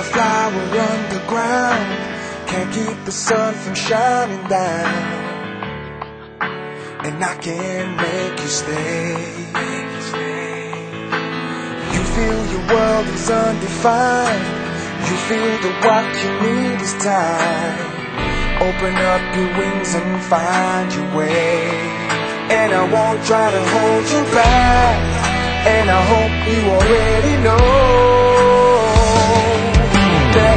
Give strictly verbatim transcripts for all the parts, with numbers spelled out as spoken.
a flower underground, can't keep the sun from shining down. And I can make you stay. You feel your world is undefined. You feel that what you need is time. Open up your wings and find your way. And I won't try to hold you back. And I hope you already know that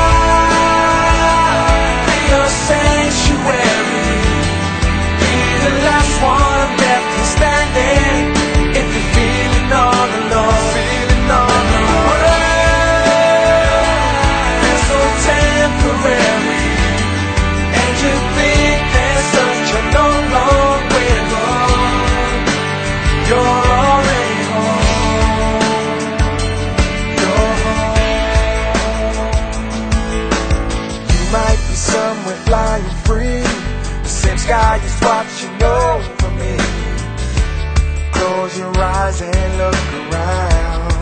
I'm your sanctuary. Be the last one left here standing. If you're feeling all alone, feeling all alone, it's so temporary, and you think there's such a long, long way to go. You're already home. You're home. You might be somewhere flying free. The same sky is watching over me. Close your eyes and look around.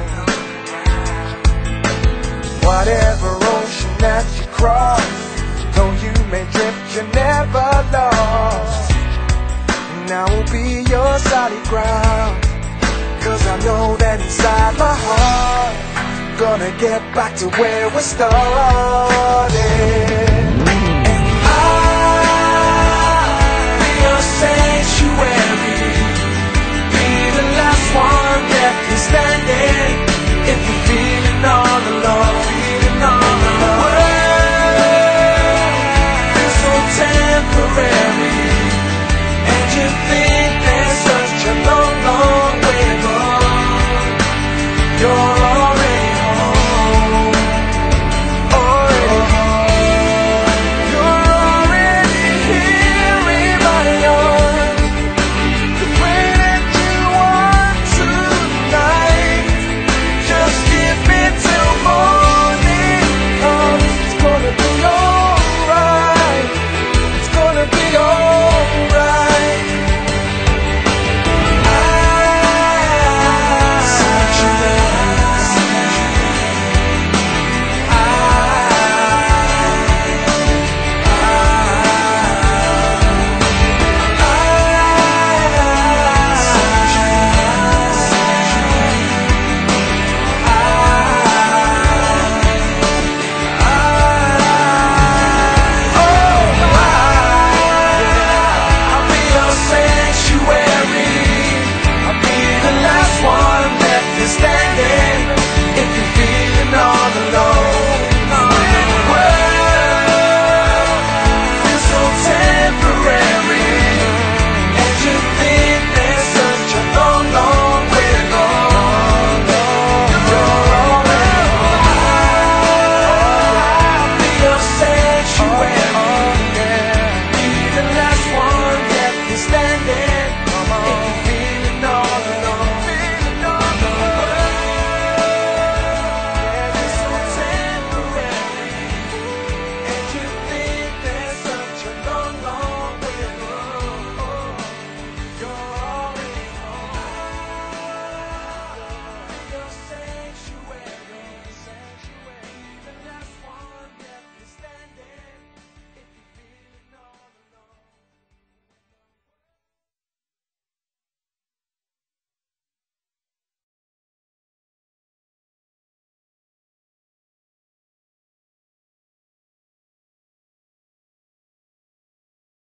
Whatever ocean that you cross, though you may drift, you're never lost. And I will be your solid ground, 'cause I know that inside my heart, gonna get back to where we started.